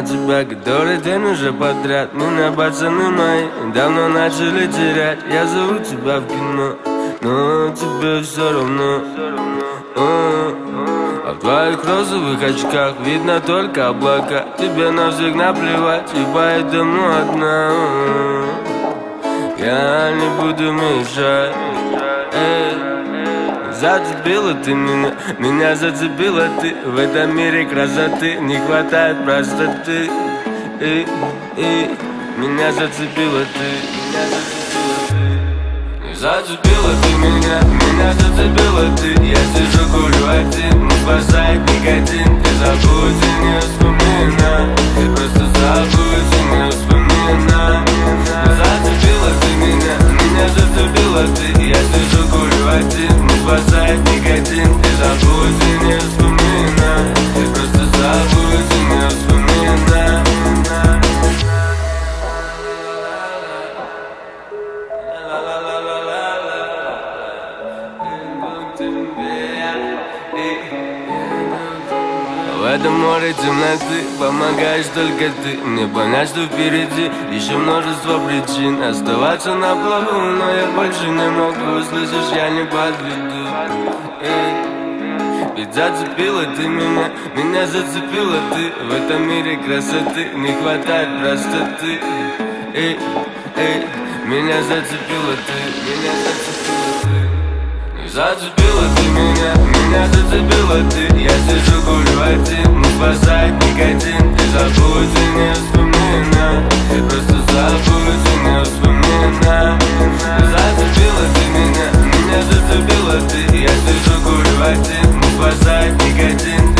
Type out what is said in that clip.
на тебя который день уже подряд. Меня пацаны мои давно начали терять. Я зову тебя в кино, но тебе все равно. А в твоих розовых очках видно только облака. Тебе на всех наплевать, и поэтому одна. Я не буду мешать. Зацепила ты меня зацепила ты. В этом мире красоты не хватает простоты. Меня зацепила ты, зацепила ты меня зацепила ты. Я сижу, курю один, не спасает никотин. Ты забудь и не вспоминай, просто забудь и не вспоминай. Зацепила ты меня зацепила ты. Я сижу, курю один, не спасает никотин. Ты забудь и не вспоминай, просто забудь и не вспоминай. В этом море темноты помогаешь только ты. Мне понять, что впереди еще множество причин оставаться на плаву, но я больше не могу. Слышишь, я не подведу. Ведь зацепила ты меня зацепила ты. В этом мире красоты не хватает простоты. Меня зацепила ты, меня зацепила ты. Зацепила ты меня зацепила ты. Я сижу, курю один, не спасает никотин. Ты забудь и не вспоминай, просто забудь и не вспоминай. Зацепила ты меня зацепила ты. Я сижу, курю один, не спасает никотин.